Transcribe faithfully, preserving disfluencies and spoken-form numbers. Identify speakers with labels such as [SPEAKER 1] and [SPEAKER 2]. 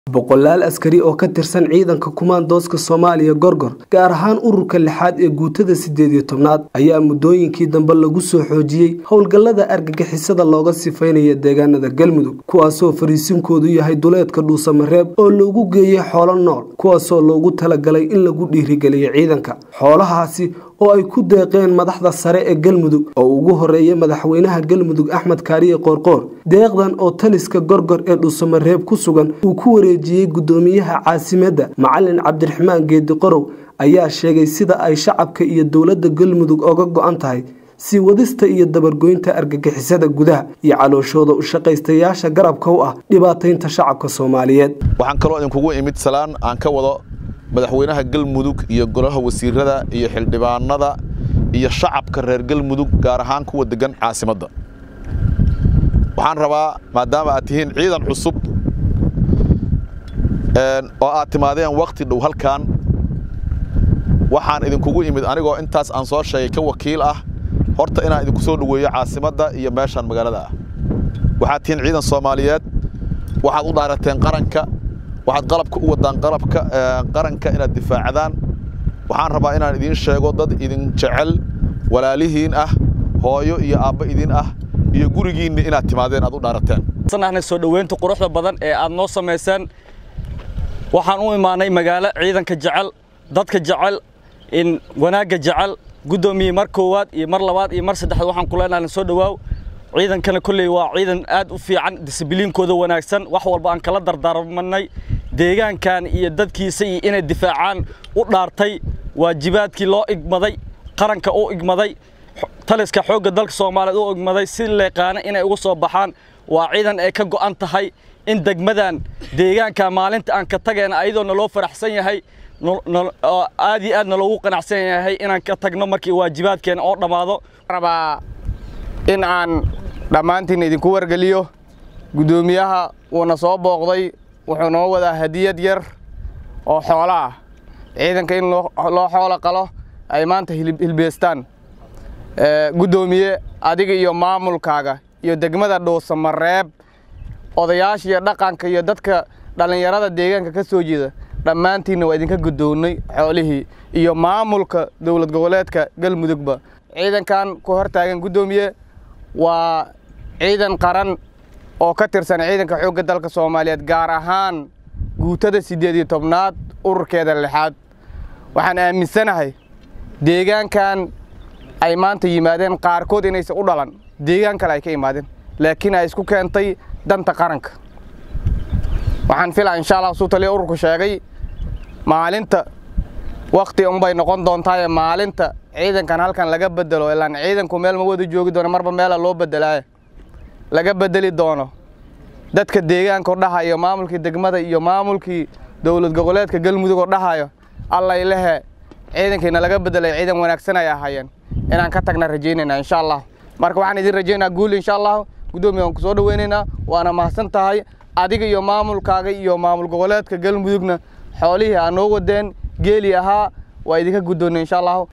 [SPEAKER 1] boqolaal askari oo ka tirsan ciidanka kumaandooska Soomaaliya Gorgor gaar ahaan ururka lixaad ee guutada sideed iyo tobnaad ayaa muddooyinkii dambe lagu soo xoojiyay howlgallada argagixisada looga sifeynaya deegaanada Galmudug kuwaasoo fariisinkoodu yahay duleedka Dhuusamareeb oo loogu geeyay xoolo nool kuwaasoo loogu talagalay in lagu dhiirigeliyo ciidanka xoolahaasi oo ay ku deeqeen madaxda sare ee Galmudug oo ugu horeeyay madaxweynaha Galmudug Axmed Kaariye Qoorqoor deeqdan oo taliska Gorgor ee Dhuusamareeb ku sugan uu ku wareejiyay gudoomiyaha caasimadda Macallin Cabdiraxmaan Geedi Qorow ayaa sheegay sida ay shacabka iyo dawladda Galmudug uga go'an tahay si wadista iyo dabargoynta argagixisada gudaha iyo calooshooda u shaqaystayaasha garabka u ah dhibaataynta shacabka Soomaaliyeed
[SPEAKER 2] waxaan kaloo idinkugu imid salaan aan ka wado madaxweynaha Galmudug iyo golaha wasiirada iyo xildhibaanada iyo shacabka reer Galmudug gaar ahaan kuwa degan caasimadda waxaan rabaa maadaama aad tihiin ciidan cusub ee oo aad timaadeen waqti dhow halkaan waxaan idinkugu imid anigoo intaas aan soo sheegay ka wakiil ah horta inaan idinku soo dhaweeyo caasimadda iyo meeshan magaalada ah waxaad tihiin ciidan Soomaaliyeed waxaad u dhaarateen qaranka waxaad qalabka u wadaan qalabka qaranka inaad difaacdaan waxaan rabaa inaan idin sheego dad idin jecel walaalihiin ah hooyo iyo aabba idin ah iyo gurigiina inaad timaadeen aad u dhaarateen
[SPEAKER 3] sanahna soo dhaweynta quruxda badan ee aad noo sameeysan waxaan u imaanay magaalo ciidanka jecel dadka jecel in wanaaga jecel gudoomiye mar koowaad iyo mar labaad iyo mar saddexaad waxaan ku leenahay soo dhawaaw ciidankana kulay waa ciidan aad u fiican disciplinkooda wanaagsan wax walba aan kala dardaarmanay deegaankan iyo dadkiisa iyo inay difaacaan u dhaartay waajibaadkii loo igmaday qaranka u igmaday taliska xoogga dalka Soomaaliyeed u igmaday si leeqaana inay uga soo baxaan waa ciidan ay ka go'an tahay in degmadan deegaanka maalinta aan ka tageen ayadoo naloo faraxsan yahay aad iyo aad naloogu qanacsan yahay inaan ka tagno markii waajibaadkeena oo dhamaado
[SPEAKER 4] rabaa in aan dhamaantiin idinku wargaliyo gudoomiyaha uu soo booqday wuxuu noo wadaa hadiyad yar oo xoolo ah ciidanka in loo xoolo qalo ay maanta hilbeestaan ee gudoomiye adiga iyo maamulkaaga iyo degmada Dhuusamareeb odayaasha iyo dhaqanka iyo dadka dhalinyarada deegaanka ka soo jeeda dhamaantiin waa idinka gudoonay xoolihii iyo maamulka dawlad goboleedka Galmudugba ciidankan ku hortaagan gudoomiye waa ciidan qaran oo ka tirsan ciidanka xoogga dalka Soomaaliyeed gaar ahaan guutada sideed iyo tobnaad ururkeeda lixaad waxaan aaminsanahay deegaankan ay maanta yimaadeen qaarkood inay u dhalan deegaan kale ay ka yimaadeen laakiin ay isku keentay danta qaranka waxaan filaa insha Allah soo taliye ururku sheegay maalinta waqti un bay noqon doontaa maalinta ciidankan halkan laga bedelo ilaan ciidanku meel ma wada joogi doono marba meel loo bedelay laga bedeli doono dadka deegaanka dhahayo maamulkii degmada iyo maamulkii dawlad goboleedka Galmudug dhahayo alla ilaah ciidankeena laga bedelay ciidan wanaagsan ay ahaayeen inaan ka tagna rajeynayna insha Allah marka waxaan idin rajeynaa guul insha Allah gudoomiye aan ku soo dhaweynayna waana mahadsan tahay adiga iyo maamulkaaga iyo maamul goboleedka Galmudugna xoolihii aan noo wadeen geeli ahaa waa idinka gudoonay insha Allah